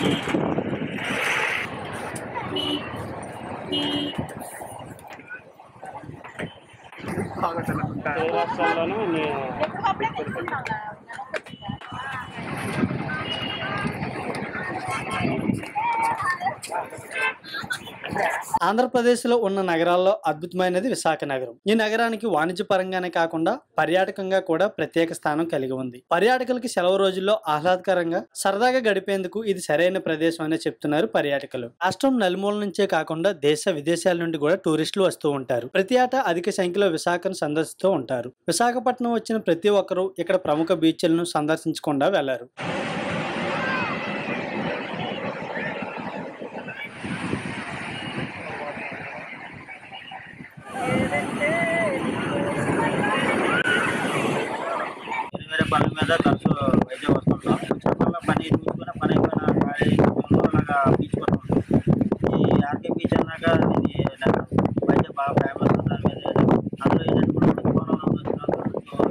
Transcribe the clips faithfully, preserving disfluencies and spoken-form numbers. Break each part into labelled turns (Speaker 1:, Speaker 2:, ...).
Speaker 1: ఏ రాష్ట్రాల్లోనూ
Speaker 2: ఆంధ్రప్రదేశ్లో ఉన్న నగరాల్లో అద్భుతమైనది విశాఖ నగరం. ఈ నగరానికి వాణిజ్య పరంగానే కాకుండా పర్యాటకంగా కూడా ప్రత్యేక స్థానం కలిగి ఉంది. పర్యాటకులకి సెలవు రోజుల్లో ఆహ్లాదకరంగా సరదాగా గడిపేందుకు ఇది సరైన ప్రదేశం అని చెప్తున్నారు పర్యాటకులు. రాష్ట్రం నలుమూల నుంచే కాకుండా దేశ విదేశాల నుండి కూడా టూరిస్టులు వస్తూ ఉంటారు. ప్రతి ఏటా అధిక సంఖ్యలో విశాఖను సందర్శిస్తూ ఉంటారు. విశాఖపట్నం వచ్చిన ప్రతి ఒక్కరూ ఇక్కడ ప్రముఖ బీచ్లను సందర్శించకుండా వెళ్లారు.
Speaker 3: వేరే పనుల మీద తరచు వైద్యం వస్తుంటాం. వచ్చినప్పుడల్లా పని చూసుకున్న పని అయిపోయిన ఖాళీ సమయంలో అలాగా బీచ్ పడుతుంటాం. ఈ ఆర్కే బీచ్ అన్నాక ఇది వైద్యం బాగా ఫేమస్. దాని మీద అందులో ఏంటంటే కూడా ఋతుపవనాలు వచ్చినప్పుడు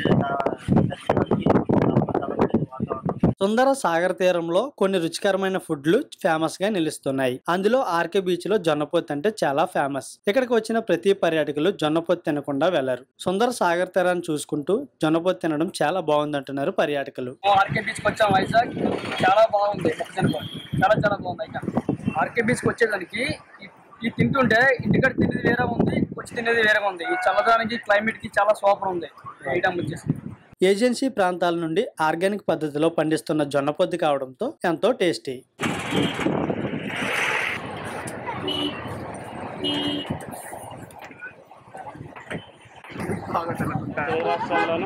Speaker 2: సుందర సాగర్ తీరంలో కొన్ని రుచికరమైన ఫుడ్లు ఫేమస్ గా నిలుస్తున్నాయి. అందులో ఆర్కే బీచ్ లో జొన్నపొత్తి అంటే చాలా ఫేమస్. ఇక్కడికి వచ్చిన ప్రతి పర్యాటకులు జొన్నపొత్తి తినకుండా వెళ్లరు. సుందర సాగర్ తీరాన్ని చూసుకుంటూ జొన్నపొత్తి తినడం చాలా బాగుంది అంటున్నారు పర్యాటకులు.
Speaker 4: ఆర్కే బీచ్ కి వచ్చాం. వైజాగ్ చాలా బాగుంది. చాలా చాలా బాగుంది. అయితే ఆర్కే బీచ్ కి వచ్చేదానికి ఈ తింటుంటే ఇంటికాడ తినేది వేరే ఉంది, వచ్చి తినేది వేరే ఉంది. ఈ చల్లదానికి క్లైమేట్ కి చాలా సూపర్ ఉంది. ఐటమ్ వచ్చేసి
Speaker 2: ఏజెన్సీ ప్రాంతాల నుండి ఆర్గానిక్ పద్ధతిలో పండిస్తున్న జొన్నపొద్దు కావడంతో ఎంతో టేస్టీ.
Speaker 1: ఏ రాష్ట్రాల్లోనూ